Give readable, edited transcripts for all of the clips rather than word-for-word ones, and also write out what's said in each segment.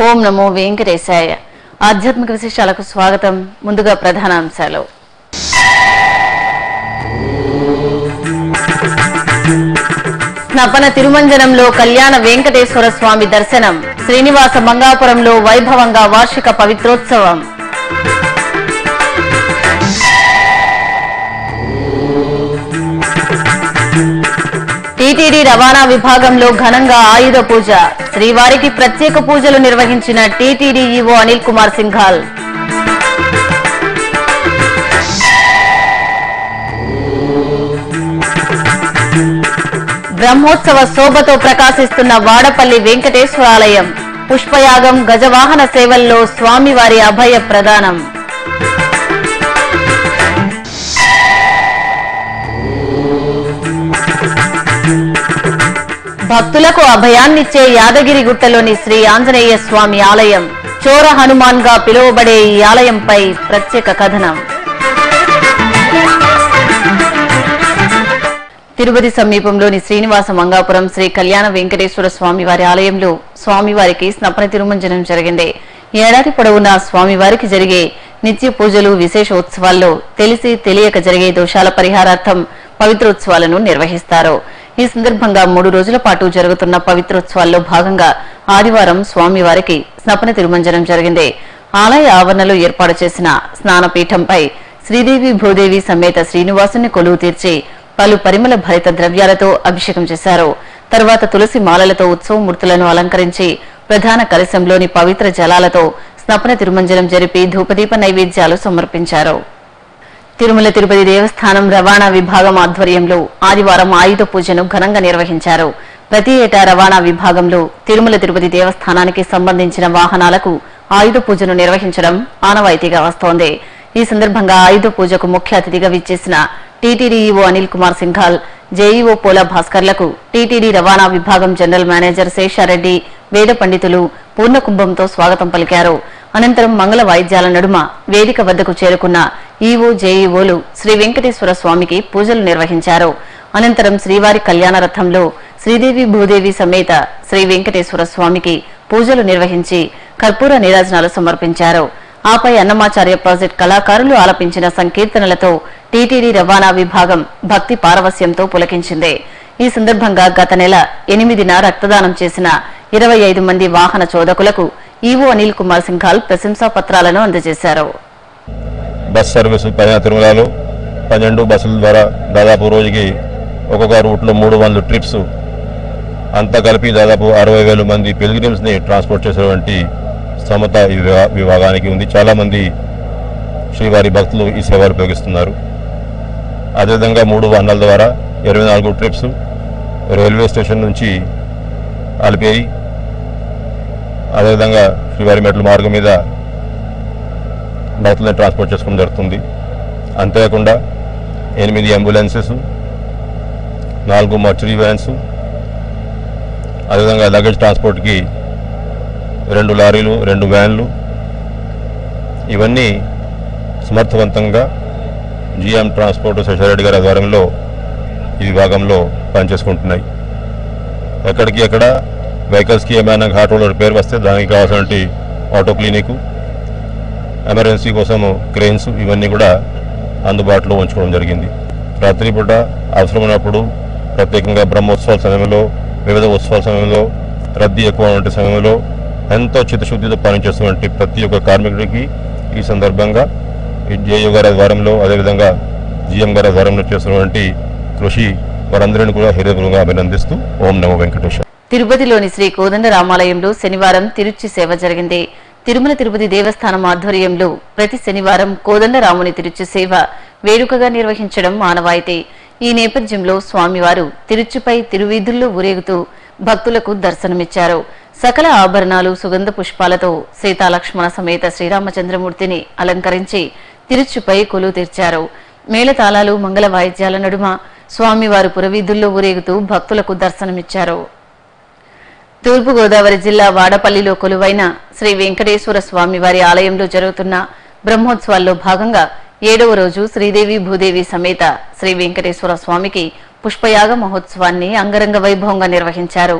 ఓం నమో వెంకటేశాయ. ఆధ్యాత్మిక విశేషాలకు స్వాగతం. ముందుగా ప్రధానాంశాలు. స్నపన తిరుమంజనంలో కళ్యాణ వెంకటేశ్వర స్వామి దర్శనం. శ్రీనివాస మంగాపురంలో వైభవంగా వార్షిక పవిత్రోత్సవం. టీటీడీ రవాణా విభాగంలో ఘనంగా ఆయుధ పూజ. శ్రీవారికి ప్రత్యేక పూజలు నిర్వహించిన టీటీడీ ఈవో అనిల్ కుమార్ సింఘాల్. బ్రహ్మోత్సవ శోభతో ప్రకాశిస్తున్న వాడపల్లి వెంకటేశ్వర ఆలయం. పుష్పయాగం, గజవాహన సేవల్లో స్వామివారి అభయ ప్రదానం. భక్తులకు అభయాన్నిచ్చే యాదగిరిగుట్టలోని శ్రీ ఆంజనేయ స్వామి ఆలయం. చోర హనుమాన్ గా పిలువబడే ఈ ఆలయంపై ప్రత్యేక కథనం. తిరుపతి సమీపంలోని శ్రీనివాస మంగాపురం శ్రీ కళ్యాణ వెంకటేశ్వర స్వామివారి ఆలయంలో స్వామివారికి స్నపన తిరుమంజనం జరిగింది. ఏడాది పొడవునా స్వామివారికి జరిగే నిత్య పూజలు, విశేషోత్సవాల్లో తెలిసి తెలియక జరిగే దోషాల పరిహారార్థం పవిత్రోత్సవాలను నిర్వహిస్తారు. ఈ సందర్భంగా 3 రోజుల పాటు జరుగుతున్న పవిత్రోత్సవాల్లో భాగంగా ఆదివారం స్వామివారికి స్నపన తిరుమంజనం జరిగింది. ఆలయ ఆవరణలో ఏర్పాటు చేసిన స్నానపీఠంపై శ్రీదేవి భూదేవి సమేత శ్రీనివాసుని కొలువు తీర్చి పలు పరిమళ భరిత ద్రవ్యాలతో అభిషేకం చేశారు. తర్వాత తులసి మాలలతో ఉత్సవమూర్తులను అలంకరించి ప్రధాన కలశంలోని పవిత్ర జలాలతో స్నపన తిరుమంజనం జరిపి ధూపదీప నైవేద్యాలు సమర్పించారు. తిరుమల తిరుపతి దేవస్థానం రవాణా విభాగం ఆధ్వర్యంలో ఆదివారం ఆయుధ పూజను ఘనంగా నిర్వహించారు. ప్రతి ఏటా రవాణా విభాగంలో తిరుమల తిరుపతి దేవస్థానానికి సంబంధించిన వాహనాలకు ఆయుధ పూజను నిర్వహించడం ఆనవాయితీగా వస్తోంది. ఈ సందర్భంగా ఆయుధ పూజకు ముఖ్య అతిథిగా విచ్చేసిన TTD EO Anil Kumar Singhal, JEO Pola భాస్కర్లకు టీటీడీ రవాణా విభాగం జనరల్ మేనేజర్ శేషారెడ్డి, వేద పండితులు పూర్ణకుంభంతో స్వాగతం పలికారు. అనంతరం మంగళ వాయిద్యాల నడుమ వేదిక వద్దకు చేరుకున్న ఈవో, జేఈఓలు శ్రీ వెంకటేశ్వర స్వామికి పూజలు నిర్వహించారు. అనంతరం శ్రీవారి కళ్యాణ రథంలో శ్రీదేవి భూదేవి సమేత శ్రీ వెంకటేశ్వర స్వామికి పూజలు నిర్వహించి కర్పూర నీరాజనాలు సమర్పించారు. ఆపై అన్నమాచార్య ప్రాజెక్ట్ కళాకారులు ఆలపించిన సంకీర్తనలతో టీటీడీ రవాణా విభాగం భక్తి పారవస్యంతో పులకించింది. ఈ సందర్భంగా గత నెల 8న రక్తదానం చేసిన 25 మంది వాహన చోదకులకు ఈవో అనిల్ కుమార్ సింఘాల్ ప్రశంసా పత్రాలను అందజేశారు. బస్ సర్వీసు తిరుమలలో 12 బస్సుల ద్వారా దాదాపు రోజుకి ఒక్కొక్క రూట్లో 300 ట్రిప్స్, అంతా కలిపి దాదాపు 60,000 మంది పిల్గ్రిమ్స్ని ట్రాన్స్పోర్ట్ చేసేటువంటి స్తోమత ఈ విభాగానికి ఉంది. చాలామంది శ్రీవారి భక్తులు ఈ సేవలు ఉపయోగిస్తున్నారు. అదేవిధంగా 3 వాహనాల ద్వారా 24 ట్రిప్స్ రైల్వే స్టేషన్ నుంచి అలిపేయి, అదేవిధంగా శ్రీవారి మెట్ల మార్గం మీద భక్తులను ట్రాన్స్పోర్ట్ చేసుకోవడం జరుగుతుంది. అంతేకాకుండా 8 అంబులెన్సెస్, 4 మర్చురీ వ్యాన్స్, అదేవిధంగా లగేజ్ ట్రాన్స్పోర్ట్కి 2 లారీలు, 2 వ్యాన్లు, ఇవన్నీ సమర్థవంతంగా జిఎం ట్రాన్స్పోర్ట్ శేషారెడ్డి గారి ఆధ్వర్యంలో ఈ విభాగంలో పనిచేసుకుంటున్నాయి. ఎక్కడికి ఎక్కడ వెహికల్స్కి ఏమైనా ఘాట్ రోడ్ రిపేర్ వస్తే దానికి కావాల్సినటువంటి ఆటో క్లినిక్, ఎమర్జెన్సీ కోసము క్రెయిన్స్, ఇవన్నీ కూడా అందుబాటులో ఉంచుకోవడం జరిగింది. రాత్రిపూట అవసరమైనప్పుడు ప్రత్యేకంగా బ్రహ్మోత్సవాల సమయంలో, వివిధ ఉత్సవాల సమయంలో, రద్దీ ఎక్కువ ఉండే సమయంలో ఎంతో చిత్తశుద్ధితో పనిచేస్తున్నటువంటి ప్రతి ఒక్క కార్మికుడికి ఈ సందర్భంగా జేయూ గారి ఆధ్వర్యంలో, అదేవిధంగా జిఎం గారి ఆధ్వర్యంలో చేస్తున్నటువంటి కృషి వారందరినీ కూడా హృదయపూర్వకంగా అభినందిస్తూ ఓం నమో వెంకటేశ్వర. తిరుపతిలోని శ్రీ కోదండ రామాలయంలో శనివారం తిరుచి సేవ జరిగింది. తిరుమల తిరుపతి దేవస్థానం ఆధ్వర్యంలో ప్రతి శనివారం కోదండ రాముని తిరుచి సేవ వేడుకగా నిర్వహించడం ఆనవాయితీ. ఈ నేపథ్యంలో స్వామివారు తిరుచిపై తిరువీధుల్లో ఊరేగుతూ భక్తులకు దర్శనమిచ్చారు. సకల ఆభరణాలు, సుగంధ పుష్పాలతో సీతాలక్ష్మణ సమేత శ్రీరామచంద్రమూర్తిని అలంకరించి తిరుచిపై కొలువు తీర్చారు. మేళతాళాలు, మంగళ వాయిద్యాల నడుమ స్వామివారు పురవీధుల్లో ఊరేగుతూ భక్తులకు దర్శనమిచ్చారు. తూర్పుగోదావరి జిల్లా వాడపల్లిలో కొలువైన శ్రీ వెంకటేశ్వర స్వామివారి ఆలయంలో జరుగుతున్న బ్రహ్మోత్సవాల్లో భాగంగా 7వ రోజు శ్రీదేవి భూదేవి సమేత శ్రీ వెంకటేశ్వర స్వామికి పుష్పయాగ మహోత్సవాన్ని అంగరంగ వైభవంగా నిర్వహించారు.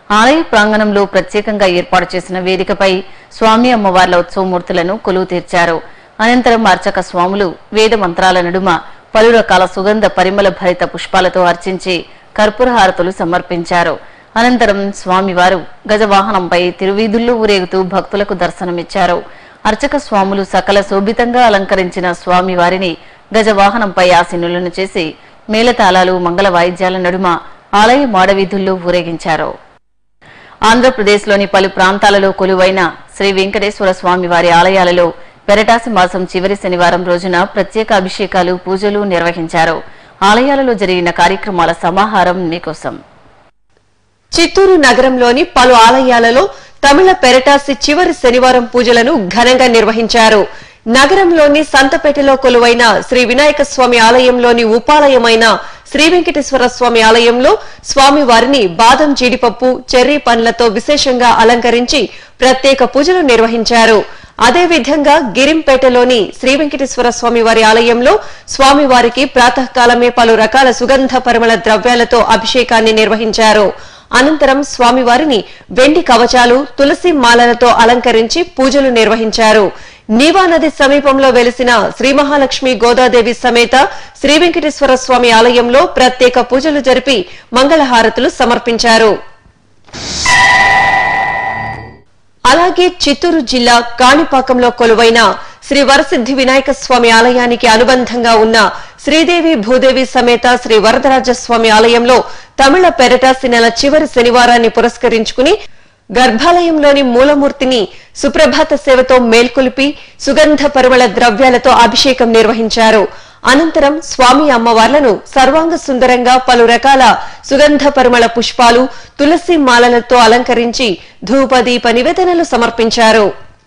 ఆలయ ప్రాంగణంలో ప్రత్యేకంగా ఏర్పాటు చేసిన వేదికపై స్వామి అమ్మవార్ల ఉత్సవమూర్తులను కొలువు తీర్చారు. అనంతరం అర్చక స్వాములు వేద మంత్రాల నడుమ పలు రకాల సుగంధ పరిమళ భరిత పుష్పాలతో అర్చించి కర్పూర హారతులు సమర్పించారు. అనంతరం స్వామివారు గజవాహనంపై తిరువీధుల్లో ఊరేగుతూ భక్తులకు దర్శనమిచ్చారు. అర్చక స్వాములు సకల శోభితంగా అలంకరించిన స్వామివారిని గజవాహనంపై ఆసీనులను చేసి మేళతాళాలు మంగళ వాయిద్యాల నడుమ ఆలయ మాడవీధుల్లో ఊరేగించారు. ఆంధ్రప్రదేశ్లోని పలు ప్రాంతాలలో కొలువైన శ్రీ వెంకటేశ్వర స్వామివారి ఆలయాలలో పెరటాసి మాసం చివరి శనివారం రోజున ప్రత్యేక అభిషేకాలు పూజలు నిర్వహించారు. ఆలయాలలో జరిగిన కార్యక్రమాల సమాహారం మీకోసం. చిత్తూరు నగరంలోని పలు ఆలయాలలో తమిళ పెరటాసి చివరి శనివారం పూజలను ఘనంగా నిర్వహించారు. నగరంలోని సంతపేటలో కొలువైన శ్రీ వినాయక స్వామి ఆలయంలోని ఉపాలయమైన శ్రీ వెంకటేశ్వర స్వామి ఆలయంలో స్వామివారిని బాదం జీడిపప్పు చెర్రీ పండ్లతో విశేషంగా అలంకరించి ప్రత్యేక పూజలు నిర్వహించారు. అదేవిధంగా గిరింపేటలోని శ్రీ వెంకటేశ్వర స్వామి వారి ఆలయంలో స్వామివారికి ప్రాతకాలమే పలు రకాల సుగంధ పరిమళ ద్రవ్యాలతో అభిషేకాన్ని నిర్వహించారు. అనంతరం స్వామివారిని వెండి కవచాలు తులసి మాలలతో అలంకరించి పూజలు నిర్వహించారు. నీవా నది సమీపంలో వెలిసిన శ్రీ మహాలక్ష్మి గోదాదేవి సమేత శ్రీ వెంకటేశ్వర స్వామి ఆలయంలో ప్రత్యేక పూజలు జరిపి మంగళహారతులు సమర్పించారు. అలాగే చిత్తూరు జిల్లా కాణిపాకంలో కొలువైన శ్రీ వరసిద్ధి వినాయక స్వామి ఆలయానికి అనుబంధంగా ఉన్న శ్రీదేవి భూదేవి సమేత శ్రీ వరదరాజస్వామి ఆలయంలో తమిళ పెరటాసి నెల చివరి శనివారాన్ని పురస్కరించుకుని గర్భాలయంలోని మూలమూర్తిని సుప్రభాత సేవతో మేల్కొలిపి సుగంధ పరిమళ ద్రవ్యాలతో అభిషేకం నిర్వహించారు. అనంతరం స్వామి అమ్మవార్లను సర్వాంగ సుందరంగా పలు రకాల సుగంధ పరిమళ పుష్పాలు తులసి మాలలతో అలంకరించి ధూపదీప నివేదనలు సమర్పించారు.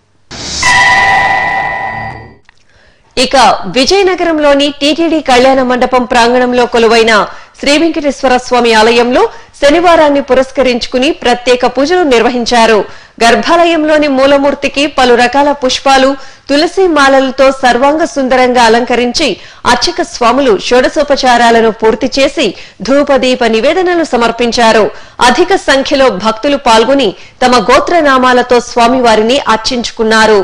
ఇక విజయనగరంలోని టీటీడీ కళ్యాణ మండపం ప్రాంగణంలో కొలువైన శ్రీ వెంకటేశ్వర స్వామి ఆలయంలో శనివారాన్ని పురస్కరించుకుని ప్రత్యేక పూజలు నిర్వహించారు. గర్భాలయంలోని మూలమూర్తికి పలు రకాల పుష్పాలు తులసి మాలలతో సర్వాంగ సుందరంగా అలంకరించి అర్చక స్వాములు షోడశోపచారాలను పూర్తి చేసి ధూపదీప నివేదనలు సమర్పించారు. అధిక సంఖ్యలో భక్తులు పాల్గొని తమ గోత్రనామాలతో స్వామివారిని అర్చించుకున్నారు.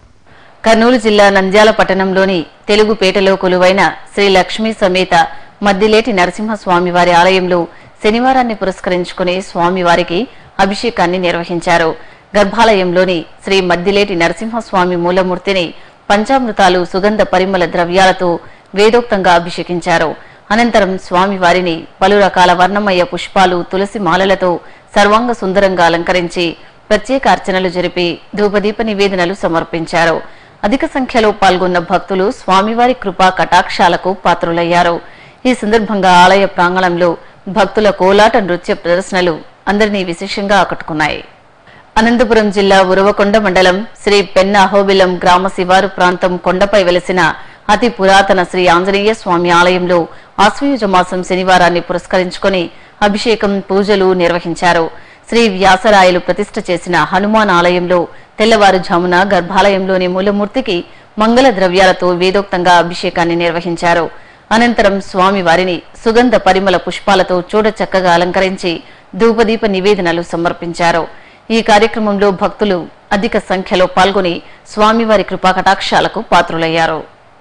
కర్నూలు జిల్లా నంద్యాల పట్టణంలోని తెలుగుపేటలో కొలువైన శ్రీ లక్ష్మీ సమేత మద్దిలేటి నరసింహస్వామివారి ఆలయంలో శనివారాన్ని పురస్కరించుకుని స్వామివారికి అభిషేకాన్ని నిర్వహించారు. గర్భాలయంలోని శ్రీ మద్దిలేటి నరసింహస్వామి మూలమూర్తిని పంచామృతాలు సుగంధ పరిమళ ద్రవ్యాలతో వేదోక్తంగా అభిషేకించారు. అనంతరం స్వామివారిని పలు రకాల వర్ణమయ పుష్పాలు తులసి మాలలతో సర్వాంగ సుందరంగా అలంకరించి ప్రత్యేక అర్చనలు జరిపి ధూపదీప నివేదనలు సమర్పించారు. అధిక సంఖ్యలో పాల్గొన్న భక్తులు స్వామివారి కృపా కటాక్షాలకు పాత్రులయ్యారు. ఈ సందర్భంగా ఆలయ ప్రాంగణంలో భక్తుల కోలాట నృత్య ప్రదర్శనలు అందరినీ విశేషంగా ఆకట్టుకున్నాయి. అనంతపురం జిల్లా ఉరవకొండ మండలం శ్రీ పెన్న అహోబిలం గ్రామ శివారు ప్రాంతం కొండపై వెలసిన అతి పురాతన శ్రీ ఆంజనేయ స్వామి ఆలయంలో ఆశ్వయుజ మాసం శనివారాన్ని పురస్కరించుకుని అభిషేకం పూజలు నిర్వహించారు. శ్రీ వ్యాసరాయలు ప్రతిష్ఠ చేసిన హనుమాన్ ఆలయంలో తెల్లవారుజామున గర్భాలయంలోని మూలమూర్తికి మంగళ ద్రవ్యాలతో వేదోక్తంగా అభిషేకాన్ని నిర్వహించారు. అనంతరం స్వామివారిని సుగంధ పరిమళ పుష్పాలతో చూడచక్కగా అలంకరించి ధూపదీప నివేదనలు సమర్పించారు. ఈ కార్యక్రమంలో భక్తులు అధిక సంఖ్యలో పాల్గొని స్వామివారి కృపాకటాక్షాలకు పాత్రులయ్యారు.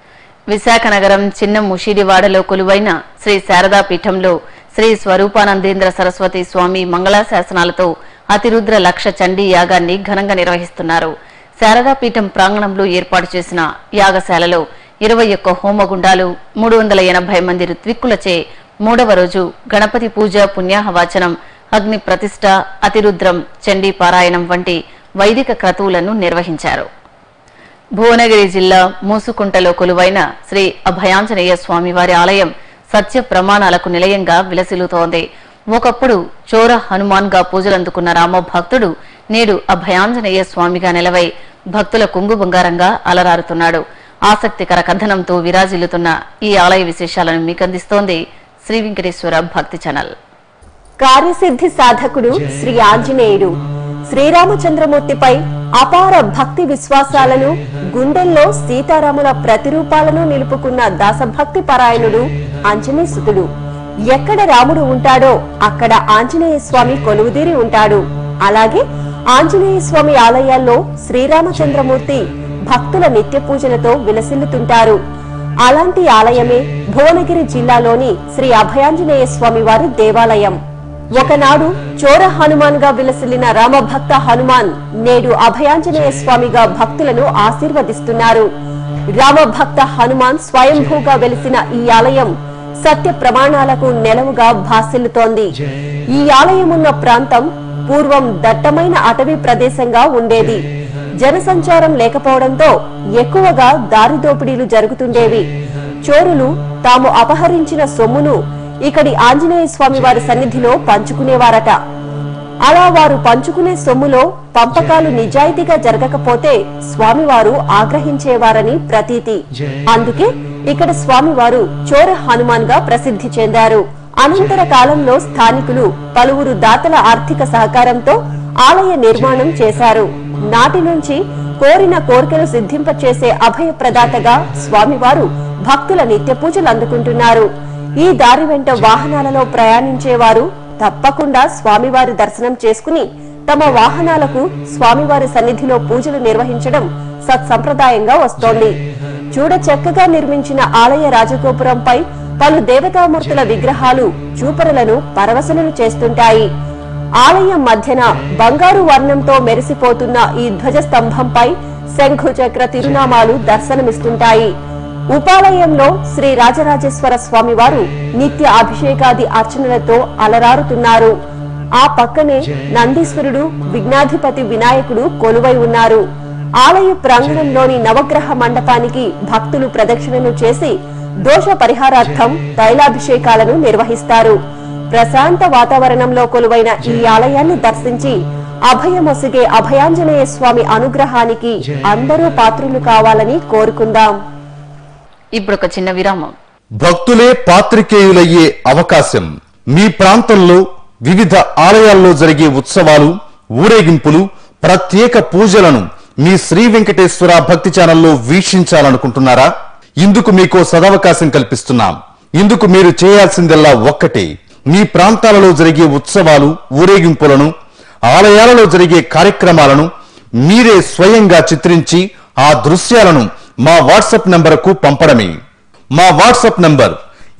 విశాఖ నగరం చిన్న ముషిడివాడలో కొలువైన శ్రీ శారదా పీఠంలో శ్రీ స్వరూపానందేంద్ర సరస్వతి స్వామి మంగళాశాసనాలతో అతిరుద్ర లక్ష చండీ యాగాన్ని ఘనంగా నిర్వహిస్తున్నారు. శారదా పీఠం ప్రాంగణంలో ఏర్పాటు చేసిన యాగశాలలో 21 హోమగుండాలు 380 మంది ఋత్విక్కులచే 3వ రోజు గణపతి పూజ పుణ్యాహవాచనం అగ్ని ప్రతిష్ఠ అతిరుద్రం చండీ పారాయణం వంటి వైదిక క్రతువులను నిర్వహించారు. భువనగిరి జిల్లా మూసుకుంటలో కొలువైన శ్రీ అభయాంజనేయ స్వామివారి ఆలయం సత్య ప్రమాణాలకు నిలయంగా విలసిల్లుతోంది. ఒకప్పుడు చోర హనుమాన్ గా పూజలందుకున్న రామ భక్తుడు నేడు అభయాంజనేయ స్వామిగా నిలవై భక్తుల కుంగు బంగారంగా అలరారుతున్నాడు. ఆసక్తికర కథనంతో విరాజిల్లుతున్న ఈ ఆలయ విశేషాలను మీకందిస్తోంది శ్రీ వెంకటేశ్వర భక్తి ఛానల్. కార్యసిద్ధి సాధకుడు శ్రీ ఆంజనేయుడు శ్రీరామచంద్రమూర్తిపై అపార భక్తి విశ్వాసాలను గుండెల్లో సీతారాముల ప్రతిరూపాలను నిలుపుకున్న దాసభక్తి పరాయణుడు ఆంజనేయసుతుడు. ఎక్కడ రాముడు ఉంటాడో అక్కడ ఆంజనేయ స్వామి కొలువుదీరి ఉంటాడు. అలాగే ఆంజనేయ స్వామి ఆలయాల్లో శ్రీరామచంద్రమూర్తి భక్తుల నిత్య పూజలతో విలసిల్లుతుంటారు. అలాంటి ఆలయమే భువనగిరి జిల్లాలోని శ్రీ అభయాంజనేయ స్వామి వారి దేవాలయం. ఒకనాడు చోర హనుమాన్ గా విలసిల్లిన రామభక్త హనుమాన్ నేడు అభయాంజనేయ స్వామిగా భక్తులను ఆశీర్వదిస్తున్నారు. రామభక్త హనుమాన్ స్వయంభూగా వెలిసిన ఈ ఆలయం సత్య ప్రమాణాలకు నెలవుగా భాసిల్లుతోంది. ఈ ఆలయమున్న ప్రాంతం పూర్వం దట్టమైన అటవీ ప్రదేశంగా ఉండేది. జనసంచారం లేకపోవడంతో ఎక్కువగా దారిదోపిడీలు జరుగుతుండేవి. చోరులు తాము అపహరించిన సొమ్మును ఇక్కడి ఆంజనేయ స్వామి వారి సన్నిధిలో పంచుకునేవారట. అలా వారు పంచుకునే సొమ్ములో పంపకాలు నిజాయితీగా జరగకపోతే స్వామివారు ఆగ్రహించేవారని ప్రతీతి. అందుకే ఇక్కడ స్వామివారు చోర హనుమాన్ గా ప్రసిద్ధి చెందారు. అనంతర కాలంలో స్థానికులు పలువురు దాతల ఆర్థిక సహకారంతో ఆలయ నిర్మాణం చేశారు. నాటి నుంచి కోరిన కోరికలు సిద్ధింపచేసే అభయ ప్రదాతగా స్వామివారు భక్తుల నిత్య పూజలు అందుకుంటున్నారు. ఈ దారి వెంట వాహనాలలో ప్రయాణించేవారు తప్పకుండా స్వామివారి దర్శనం చేసుకుని తమ వాహనాలకు స్వామివారి సన్నిధిలో పూజలు నిర్వహించడం సత్సంప్రదాయంగా వస్తోంది. చూడ చక్కగా నిర్మించిన ఆలయ రాజగోపురంపై పలు దేవతామూర్తుల విగ్రహాలు చూపరులను పరవశులను చేస్తుంటాయి. ఆలయం మధ్యన బంగారు వర్ణంతో మెరిసిపోతున్న ఈ ధ్వజస్తంభంపై శంఖు చక్ర తిరునామాలు దర్శనమిస్తుంటాయి. ఉపాలయంలో శ్రీ రాజరాజేశ్వర స్వామి వారు నిత్య అభిషేకాది అర్చనలతో అలరారుతున్నారు. ఆ పక్కనే నందీశ్వరుడు, విఘ్నాధిపతి వినాయకుడు కొలువై ఉన్నారు. ఆలయ ప్రాంగణంలోని నవగ్రహ మండపానికి భక్తులు ప్రదక్షిణలు చేసి దోష పరిహారార్థం తైలాభిషేకాలను నిర్వహిస్తారు. ప్రశాంత వాతావరణంలో కొలువైన ఈ ఆలయాన్ని దర్శించి అభయమొసిగే అభయాంజనేయ స్వామి అనుగ్రహానికి అందరూ పాత్రులు కావాలని కోరుకుందాం. ఇప్పుడు ఒక చిన్న విరామం. భక్తులే పాత్రికేయులయ్యే అవకాశం. మీ ప్రాంతంలో వివిధ ఆలయాల్లో జరిగే ఉత్సవాలు, ఊరేగింపులు, ప్రత్యేక పూజలను మీ శ్రీ వెంకటేశ్వర భక్తి ఛానల్లో వీక్షించాలనుకుంటున్నారా? ఇందుకు మీకో సదవకాశం కల్పిస్తున్నాం. ఇందుకు మీరు చేయాల్సిందల్లా ఒక్కటే. మీ ప్రాంతాలలో జరిగే ఉత్సవాలు, ఊరేగింపులను, ఆలయాలలో జరిగే కార్యక్రమాలను మీరే స్వయంగా చిత్రించి ఆ దృశ్యాలను మా వాట్సాప్ నంబరుకు పంపడమే. మా వాట్సాప్ నంబర్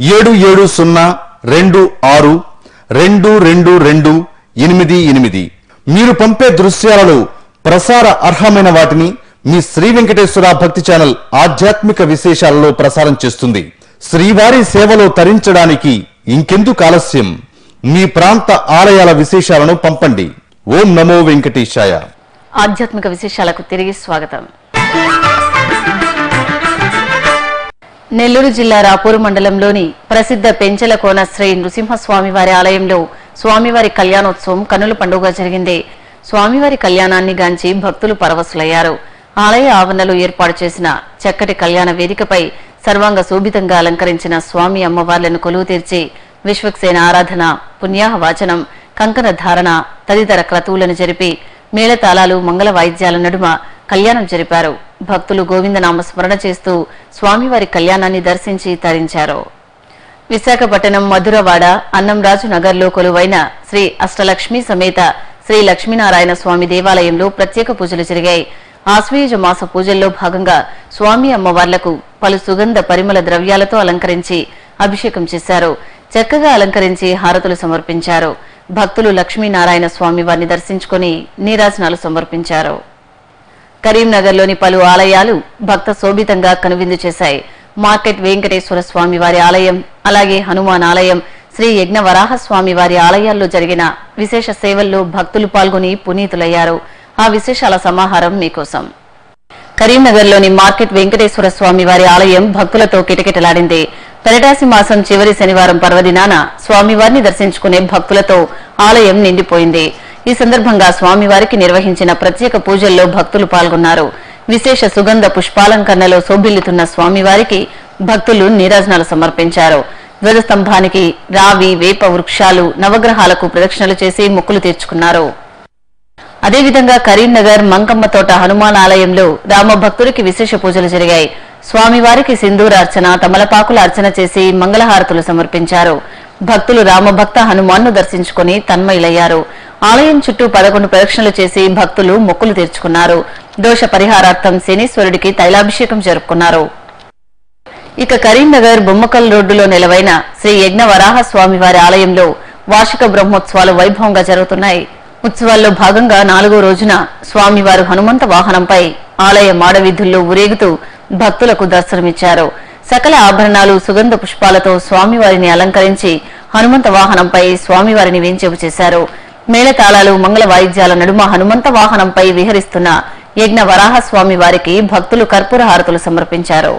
77026222288. మీరు పంపే దృశ్యాలలో ప్రసార అర్హమైన వాటిని మీ శ్రీ వెంకటేశ్వర భక్తి ఛానల్ ఆధ్యాత్మిక విశేషాలలో ప్రసారం చేస్తుంది. శ్రీవారి సేవలో తరించడానికి ఇంకెందుకు ఆలస్యం? మీ ప్రాంత ఆలయాల విశేషాలను పంపండి. ఓం నమో వెంకటేశాయ. ఆధ్యాత్మిక విశేషాలకు తిరిగి స్వాగతం. నెల్లూరు జిల్లా రాపూరు మండలంలోని ప్రసిద్ధ పెంచెల కోన శ్రీ నృసింహస్వామి వారి ఆలయంలో స్వామివారి కళ్యాణోత్సవం కన్నుల పండుగ జరిగింది. స్వామివారి కళ్యాణాన్ని గాంచి భక్తులు పరవశులయ్యారు. ఆలయ ఆవరణలో ఏర్పాటు చేసిన చక్కటి కళ్యాణ వేదికపై సర్వాంగ శోభితంగా అలంకరించిన స్వామి అమ్మవార్లను కొలువు తీర్చి విశ్వక్సేన ఆరాధన, పుణ్యాహ వాచనం, కంకణ ధారణ తదితర క్రతువులను జరిపి మేళతాళాలు, మంగళ వాయిద్యాల నడుమ కళ్యాణం జరిపారు. భక్తులు గోవిందనామ స్మరణ చేస్తూ స్వామివారి కళ్యాణాన్ని దర్శించి తరించారు. విశాఖపట్నం మధురవాడ అన్నంరాజు నగర్లో కొలువైన శ్రీ అష్టలక్ష్మి సమేత శ్రీ లక్ష్మీనారాయణ స్వామి దేవాలయంలో ప్రత్యేక పూజలు జరిగాయి. ఆశ్వయుజ మాస పూజల్లో భాగంగా స్వామి అమ్మవార్లకు పలు సుగంధ పరిమళ ద్రవ్యాలతో అలంకరించి అభిషేకం చేశారు. చక్కగా అలంకరించి హారతులు సమర్పించారు. భక్తులు లక్ష్మీనారాయణ స్వామి వారిని దర్శించుకుని నీరాజనాలు సమర్పించారు. కరీంనగర్లోని పలు ఆలయాలు భక్త శోభితంగా కనువిందు చేశాయి. మార్కెట్ వెంకటేశ్వర స్వామి వారి ఆలయం, అలాగే హనుమాన్ ఆలయం, శ్రీ యజ్ఞ వరాహ స్వామి వారి ఆలయాల్లో జరిగిన విశేష సేవల్లో భక్తులు పాల్గొని పునీతులయ్యారు. ఆ విశేషాల సమాహారం మీకోసం. కరీంనగర్లోని మార్కెట్ వెంకటేశ్వర స్వామి వారి ఆలయం భక్తులతో కిటకిటలాడింది. పెరటాసి మాసం చివరి శనివారం పర్వదినాన స్వామివారిని దర్శించుకునే భక్తులతో ఆలయం నిండిపోయింది. ఈ సందర్భంగా స్వామివారికి నిర్వహించిన ప్రత్యేక పూజల్లో భక్తులు పాల్గొన్నారు. విశేష సుగంధ పుష్పాలంకరణలో శోభిల్లుతున్న స్వామివారికి భక్తులు నీరాజనాలు సమర్పించారు. ధ్వజస్తంభానికి రావి, వేప వృక్షాలు, నవగ్రహాలకు ప్రదక్షిణలు చేసి మొక్కులు తీర్చుకున్నారు. అదేవిధంగా కరీంనగర్ మంకమ్మ తోట హనుమాన్ ఆలయంలో రామభక్తుడికి విశేష పూజలు జరిగాయి. స్వామివారికి సింధూర అర్చన, తమలపాకుల అర్చన చేసి మంగళహారతులు సమర్పించారు. భక్తులు రామభక్త హనుమాన్ను దర్శించుకుని తన్మయులయ్యారు. ఆలయం చుట్టూ 11 ప్రదక్షిణలు చేసి భక్తులు మొక్కులు తీర్చుకున్నారు. దోష పరిహారార్థం శనీశ్వరుడికి తైలాభిషేకం జరుపుకున్నారు. ఇక కరీంనగర్ బొమ్మకల్ రోడ్డులో నెలవైన శ్రీ యజ్ఞ వరాహ స్వామివారి ఆలయంలో వార్షిక బ్రహ్మోత్సవాలు వైభవంగా జరుగుతున్నాయి. ఉత్సవాల్లో భాగంగా 4వ రోజున స్వామివారు హనుమంత వాహనంపై ఆలయ మాడవీధుల్లో ఊరేగుతూ భక్తులకు దర్శనమిచ్చారు. సకల ఆభరణాలు సుగంధ పుష్పాలతో స్వామివారిని అలంకరించి హనుమంత వాహనంపై స్వామివారిని వేంచేపు చేశారు. మేళతాళాలు మంగళ వాయిద్యాల నడుమ హనుమంత వాహనంపై విహరిస్తున్న యజ్ఞ వరాహ స్వామి వారికి భక్తులు కర్పూర హారతులు సమర్పించారు.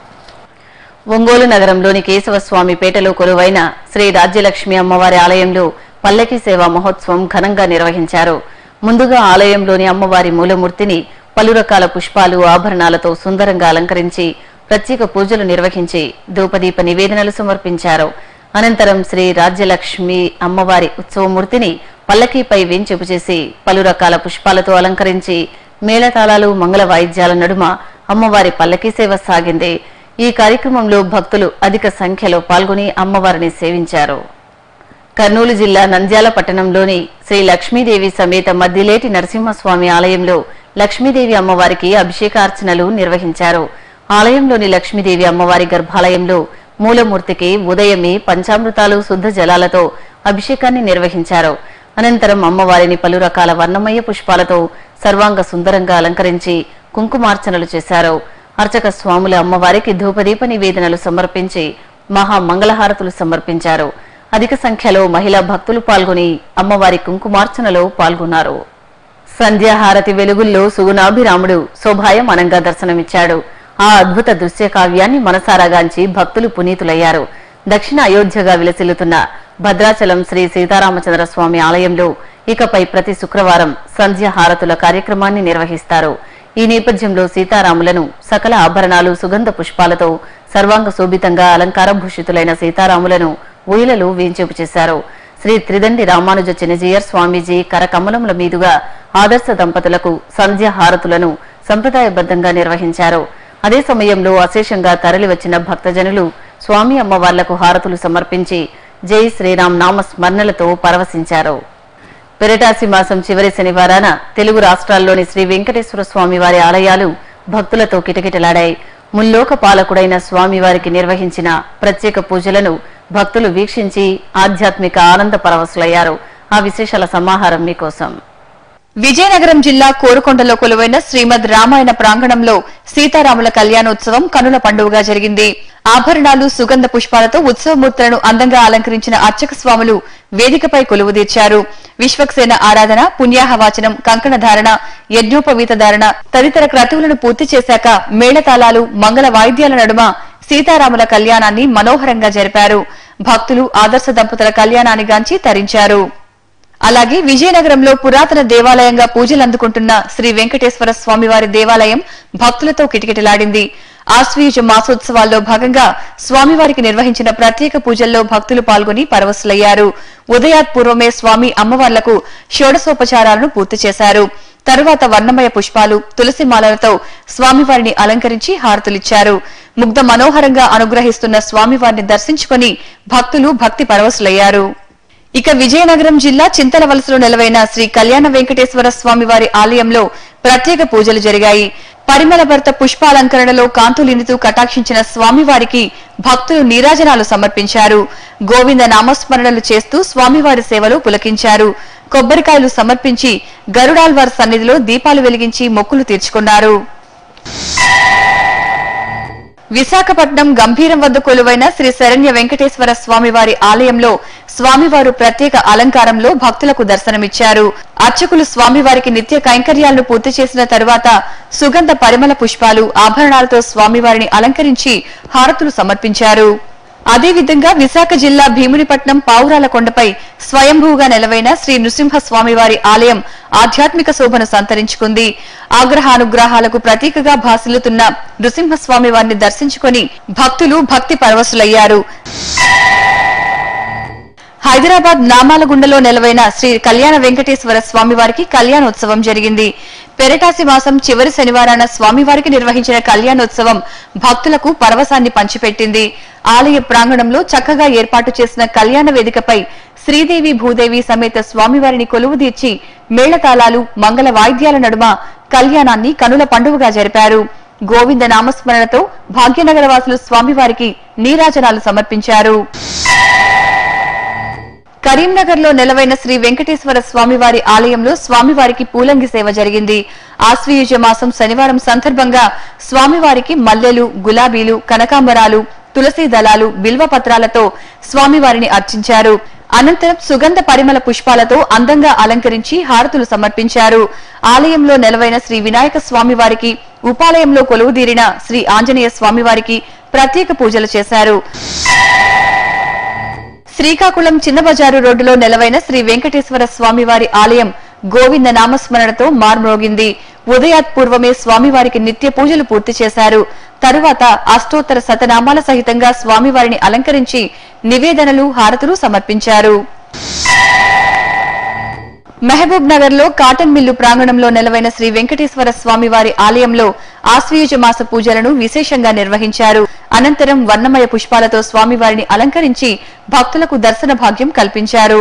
ఒంగోలు నగరంలోని కేశవస్వామి పేటలో కొలువైన శ్రీ రాజ్యలక్ష్మి అమ్మవారి ఆలయంలో పల్లకి సేవా మహోత్సవం ఘనంగా నిర్వహించారు. ముందుగా ఆలయంలోని అమ్మవారి మూలమూర్తిని పలు రకాల పుష్పాలు ఆభరణాలతో సుందరంగా అలంకరించి ప్రత్యేక పూజలు నిర్వహించి ధూపదీప నివేదనలు సమర్పించారు. అనంతరం శ్రీ రాజ్యలక్ష్మి అమ్మవారి ఉత్సవమూర్తిని పల్లకీపై వేంచేపు చేసి పలు రకాల పుష్పాలతో అలంకరించి మేళతాళాలు మంగళ వాయిద్యాల నడుమ అమ్మవారి పల్లకీ సేవ సాగింది. ఈ కార్యక్రమంలో భక్తులు అధిక సంఖ్యలో పాల్గొని అమ్మవారిని సేవించారు. కర్నూలు జిల్లా నంద్యాల పట్టణంలోని శ్రీ లక్ష్మీదేవి సమేత మద్దిలేటి నరసింహస్వామి ఆలయంలో లక్ష్మీదేవి అమ్మవారికి అభిషేకార్చనలు నిర్వహించారు. ఆలయంలోని లక్ష్మీదేవి అమ్మవారి గర్భాలయంలో మూలమూర్తికి ఉదయమే పంచామృతాలు శుద్ధ జలాలతో అభిషేకాన్ని నిర్వహించారు. అనంతరం అమ్మవారిని పలు రకాల వర్ణమయ పుష్పాలతో సర్వాంగ సుందరంగా అలంకరించి కుంకుమార్చనలు చేశారు. అర్చక స్వాముల అమ్మవారికి ధూపదీప నివేదనలు సమర్పించి మహామంగళహారతులు సమర్పించారు. అధిక సంఖ్యలో మహిళా భక్తులు పాల్గొని అమ్మవారి కుంకుమార్చనలో పాల్గొన్నారు. సంధ్యాహారతి వెలుగుల్లో సుగుణాభిరాముడు శోభాయమానంగా దర్శనమిచ్చాడు. ఆ అద్భుత దృశ్య కావ్యాన్ని మనసారాగాంచి భక్తులు పునీతులయ్యారు. దక్షిణ అయోధ్యగా విలసిల్లుతున్న భద్రాచలం శ్రీ సీతారామచంద్ర స్వామి ఆలయంలో ఇకపై ప్రతి శుక్రవారం సంధ్యాహారతుల కార్యక్రమాన్ని నిర్వహిస్తారు. ఈ నేపథ్యంలో సీతారాములను సకల ఆభరణాలు సుగంధ పుష్పాలతో సర్వాంగ శోభితంగా అలంకార భూషితులైన సీతారాములను ఊయలలో వేంచేపు చేశారు. శ్రీ త్రిదండి రామానుజ చినజీయర్ స్వామీజీ కరకమలముల మీదుగా ఆదర్శ దంపతులకు సంధ్యాహారతులను సంప్రదాయబద్దంగా నిర్వహించారు. అదే సమయంలో అశేషంగా తరలివచ్చిన భక్తజనులు స్వామి అమ్మవార్లకు హారతులు సమర్పించి జై శ్రీరామ్ నామ స్మరణలతో పరవశించారు. పెరటాసి మాసం చివరి శనివారాన తెలుగు రాష్ట్రాల్లోని శ్రీ వెంకటేశ్వర స్వామి వారి ఆలయాలు భక్తులతో కిటకిటలాడాయి. ముల్లోక పాలకుడైన స్వామివారికి నిర్వహించిన ప్రత్యేక పూజలను భక్తులు వీక్షించి ఆధ్యాత్మిక ఆనంద పరవశులయ్యారు. ఆ విశేషాల సమాహారం మీకోసం. విజయనగరం జిల్లా కోరుకొండలో కొలువైన శ్రీమద్ రామాయణ ప్రాంగణంలో సీతారాముల కళ్యాణోత్సవం కనుల పండుగగా జరిగింది. ఆభరణాలు సుగంధ పుష్పాలతో ఉత్సవమూర్తులను అందంగా అలంకరించిన అర్చక స్వాములు వేదికపై కొలువుదీర్చారు. విశ్వక్సేన ఆరాధన, పుణ్యాహవాచనం, కంకణ ధారణ, యజ్ఞోపవీత ధారణ తదితర క్రతువులను పూర్తి చేశాక మేళతాళాలు మంగళ వాయిద్యాల నడుమ సీతారాముల కళ్యాణాన్ని మనోహరంగా జరిపారు. భక్తులు ఆదర్శ దంపతుల కళ్యాణాన్ని గాంచి తరించారు. అలాగే విజయనగరంలో పురాతన దేవాలయంగా పూజలందుకుంటున్న శ్రీ వెంకటేశ్వర స్వామివారి దేవాలయం భక్తులతో కిటకిటలాడింది. ఆశ్వయుజ మాసోత్సవాల్లో భాగంగా స్వామివారికి నిర్వహించిన ప్రత్యేక పూజల్లో భక్తులు పాల్గొని పరవశులయ్యారు. ఉదయాత్పూర్వమే స్వామి అమ్మవార్లకు షోడశోపచారాలను పూర్తి చేశారు. తరువాత వర్ణమయ పుష్పాలు, తులసి మాలలతో స్వామివారిని అలంకరించి హారతులిచ్చారు. ముగ్ధ మనోహరంగా అనుగ్రహిస్తున్న స్వామివారిని దర్శించుకుని భక్తులు భక్తి పరవశులయ్యారు. ఇక విజయనగరం జిల్లా చింతలవలసలో నెలవైన శ్రీ కళ్యాణ వెంకటేశ్వర స్వామివారి ఆలయంలో ప్రత్యేక పూజలు జరిగాయి. పరిమళ భర్త పుష్పాలంకరణలో కాంతులినితూ కటాక్షించిన స్వామివారికి భక్తులు నీరాజనాలు సమర్పించారు. గోవింద నామస్మరణలు చేస్తూ స్వామివారి సేవలో పులకించారు. కొబ్బరికాయలు సమర్పించి గరుడాల్వార్ సన్నిధిలో దీపాలు వెలిగించి మొక్కులు తీర్చుకున్నారు. విశాఖపట్నం గంభీరం వద్ద కొలువైన శ్రీ శరణ్య వెంకటేశ్వర స్వామివారి ఆలయంలో స్వామివారు ప్రత్యేక అలంకారంలో భక్తులకు దర్శనమిచ్చారు. అర్చకులు స్వామివారికి నిత్య కైంకర్యాలను పూర్తి చేసిన తరువాత సుగంధ పరిమళ పుష్పాలు, ఆభరణాలతో స్వామివారిని అలంకరించి హారతులు సమర్పించారు. అదేవిధంగా విశాఖ జిల్లా భీమునిపట్నం పావురాల కొండపై స్వయంభూగా నెలవైన శ్రీ నృసింహ స్వామివారి ఆలయం ఆధ్యాత్మిక శోభను సంతరించుకుంది. ఆగ్రహానుగ్రహాలకు ప్రతీకగా భాసిల్లుతున్న నృసింహస్వామి వారిని దర్శించుకుని భక్తులు భక్తి పరవశులయ్యారు. హైదరాబాద్ నామాలగుండలో నెలవైన శ్రీ కళ్యాణ వెంకటేశ్వర స్వామివారికి కళ్యాణోత్సవం జరిగింది. పెరటాసి మాసం చివరి శనివారాన స్వామివారికి నిర్వహించిన కళ్యాణోత్సవం భక్తులకు పరవశాన్ని పంచిపెట్టింది. ఆలయ ప్రాంగణంలో చక్కగా ఏర్పాటు చేసిన కళ్యాణ వేదికపై శ్రీదేవి భూదేవి సమేత స్వామివారిని కొలువుదీర్చి మేళతాళాలు మంగళ వాయిద్యాల నడుమ కళ్యాణాన్ని కనుల పండుగగా జరిపారు. గోవింద నామస్మరణతో భాగ్యనగర వాసులు స్వామివారికి నీరాజనాలు సమర్పించారు. కరీంనగర్ లో నెలవైన శ్రీ వెంకటేశ్వర స్వామివారి ఆలయంలో స్వామివారికి పూలంగి సేవ జరిగింది. ఆశ్వయుజ మాసం శనివారం సందర్భంగా స్వామివారికి మల్లెలు, గులాబీలు, కనకాంబరాలు, తులసి దళాలు, బిల్వ పత్రాలతో స్వామివారిని అర్చించారు. అనంతరం సుగంధ పరిమళ పుష్పాలతో అందంగా అలంకరించి హారతులు సమర్పించారు. ఆలయంలో నెలవైన శ్రీ వినాయక స్వామివారికి, ఉపాలయంలో కొలువుదీరిన శ్రీ ఆంజనేయ స్వామివారికి ప్రత్యేక పూజలు చేశారు. శ్రీకాకుళం చిన్న బజారు రోడ్డులో నెలవైన శ్రీ వెంకటేశ్వర స్వామివారి ఆలయం గోవింద నామస్మరణతో మార్మోగింది. ఉదయాత్పూర్వమే స్వామివారికి నిత్య పూజలు పూర్తి చేశారు. తరువాత అష్టోత్తర శతనామాల సహితంగా స్వామివారిని అలంకరించి నివేదనలు, హారతులు సమర్పించారు. మహబూబ్ నగర్ లో కాటన్ మిల్లు ప్రాంగణంలో నెలవైన శ్రీ వెంకటేశ్వర స్వామివారి ఆలయంలో ఆశ్వయుజ మాస పూజలను విశేషంగా నిర్వహించారు. అనంతరం వర్ణమయ పుష్పాలతో స్వామివారిని అలంకరించి భక్తులకు దర్శన భాగ్యం కల్పించారు.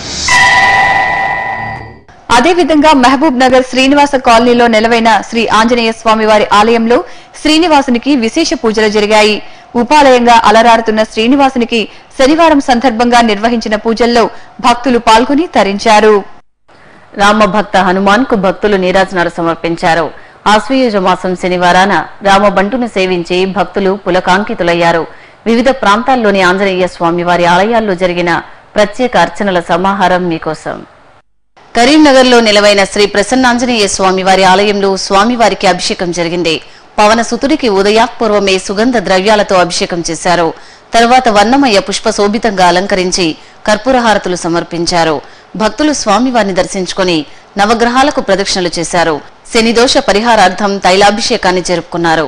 అదేవిధంగా మహబూబ్ నగర్ శ్రీనివాస కాలనీలో నెలవైన శ్రీ ఆంజనేయ స్వామివారి ఆలయంలో శ్రీనివాసునికి విశేష పూజలు జరిగాయి. ఉపాలయంగా అలరారుతున్న శ్రీనివాసునికి శనివారం సందర్భంగా నిర్వహించిన పూజల్లో భక్తులు పాల్గొని తరించారు. రామభక్త హనుమాన్ కు భక్తులు నీరాజనాలు సమర్పించారు. ఆశ్వయుజ మాసం శనివారాన రామబంటును సేవించి భక్తులు పులకాంకితులయ్యారు. వివిధ ప్రాంతాల్లోని ఆంజనేయ స్వామివారి ఆలయాల్లో జరిగిన ప్రత్యేక అర్చనల సమాహారం మీకోసం. కరీంనగర్ లో నిలవైన శ్రీ ప్రసన్నాంజనేయ స్వామివారి ఆలయంలో స్వామివారికి అభిషేకం జరిగింది. పవన సుతుడికి ఉదయాత్పూర్వమే సుగంధ ద్రవ్యాలతో అభిషేకం చేశారు. తర్వాత వర్ణమయ పుష్ప శోభితంగా అలంకరించి కర్పూరహారతులు సమర్పించారు. భక్తులు స్వామివారిని దర్శించుకుని నవగ్రహాలకు ప్రదక్షిణలు చేశారు. శనిదోష పరిహారార్థం తైలాభిషేకాన్ని జరుపుకున్నారు.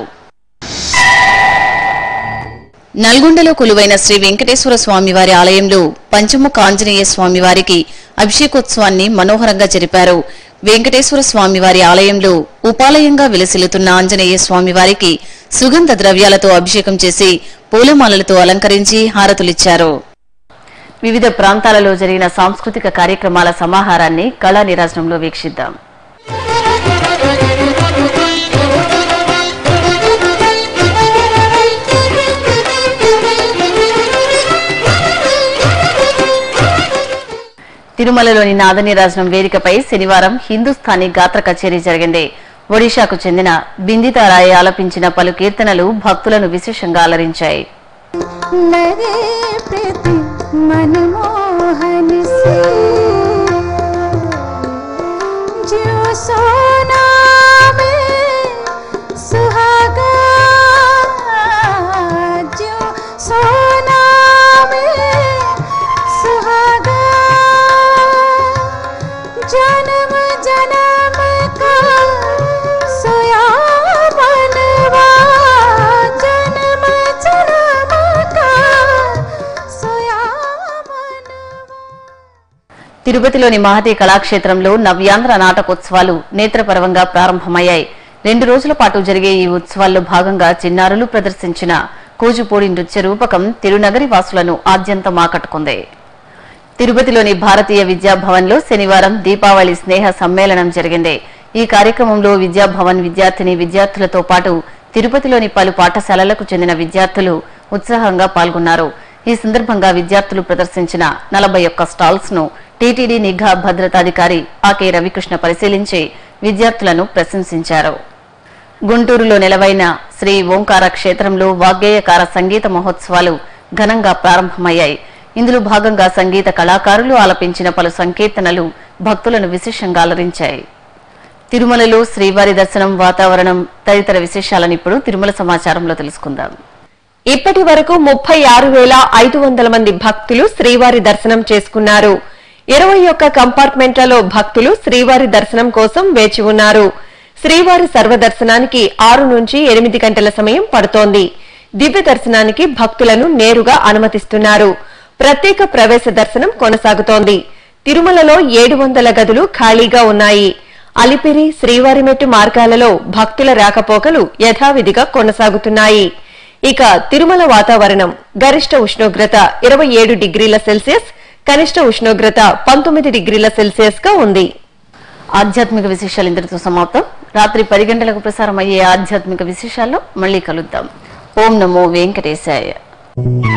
నల్గొండలో కొలువైన శ్రీ వెంకటేశ్వర స్వామివారి ఆలయంలో పంచముఖ ఆంజనేయ స్వామివారికి అభిషేకోత్సవాన్ని మనోహరంగా జరిపారు. వెంకటేశ్వర స్వామివారి ఆలయంలో ఉపాలయంగా విలసిల్లుతున్న ఆంజనేయ స్వామివారికి సుగంధ ద్రవ్యాలతో అభిషేకం చేసి పూలమాలలతో అలంకరించి హారతులిచ్చారు. వివిధ ప్రాంతాలలో జరిగిన సాంస్కృతిక కార్యక్రమాల సమాహారాన్ని కళా నీరాజనంలో వీక్షిద్దాం. తిరుమలలోని నాదనీరాజనం వేదికపై శనివారం హిందుస్థానీ గాత్ర కచేరీ జరిగింది. ఒడిశాకు చెందిన బిందితారాయ్ ఆలపించిన పలు కీర్తనలు భక్తులను విశేషంగా అలరించాయి. తిరుపతిలోని మహతి కళాక్షేత్రంలో నవ్యాంధ్ర నాటకోత్సవాలు నేత్రపర్వంగా ప్రారంభమయ్యాయి. 2 రోజుల పాటు జరిగే ఈ ఉత్సవాల్లో భాగంగా చిన్నారులు ప్రదర్శించిన కూచిపూడి నృత్య రూపకం తిరునగరి వాసులను ఆద్యంతం ఆకట్టుకుంది. తిరుపతిలోని భారతీయ విద్యాభవన్లో శనివారం దీపావళి స్నేహ సమ్మేళనం జరిగింది. ఈ కార్యక్రమంలో విద్యాభవన్ విద్యార్థులతో పాటు తిరుపతిలోని పలు పాఠశాలలకు చెందిన విద్యార్థులు ఉత్సాహంగా పాల్గొన్నారు. ఈ సందర్భంగా విద్యార్థులు ప్రదర్శించిన 41 స్టాల్స్ ను టీటీడీ నిఘా భద్రతాధికారి ఆకే రవికృష్ణ పరిశీలించి విద్యార్థులను ప్రశంసించారు. గుంటూరులో నెలవైన శ్రీ ఓంకార క్షేత్రంలో వాగ్గేయకార సంగీత మహోత్సవాలు ఘనంగా ప్రారంభమయ్యాయి. ఇందులో భాగంగా సంగీత కళాకారులు ఆలపించిన పలు సంకీర్తనలు భక్తులను విశేషంగా అలరించాయి. తిరుమలలో శ్రీవారి దర్శనం, వాతావరణం తదితర విశేషాలను ఇప్పుడు తిరుమల సమాచారంలో తెలుసుకుందాం. ఇప్పటి వరకు 36,500 మంది భక్తులు శ్రీవారి దర్శనం చేసుకున్నారు. 21 కంపార్ట్మెంట్లలో భక్తులు శ్రీవారి దర్శనం కోసం వేచి ఉన్నారు. శ్రీవారి సర్వదర్శనానికి 6 నుంచి 8 గంటల సమయం పడుతోంది. దివ్య దర్శనానికి భక్తులను నేరుగా అనుమతిస్తున్నారు. ప్రత్యేక ప్రవేశ దర్శనం కొనసాగుతోంది. తిరుమలలో 700 గదులు ఖాళీగా ఉన్నాయి. అలిపిరి, శ్రీవారిమెట్టు మార్గాలలో భక్తుల రాకపోకలు యథావిధిగా కొనసాగుతున్నాయి. ఇక తిరుమల వాతావరణం గరిష్ట ఉష్ణోగ్రత 27 డిగ్రీల సెల్సియస్, కనిష్ట ఉష్ణోగ్రత 19 డిగ్రీల సెల్సియస్ గా ఉంది. ఆధ్యాత్మిక విశేషాలు ఇంతటితో సమాప్తం. రాత్రి 10 గంటలకు ప్రసారం అయ్యే ఆధ్యాత్మిక విశేషాల్లో మళ్ళీ కలుద్దాం. ఓం నమో వెంకటేశాయ.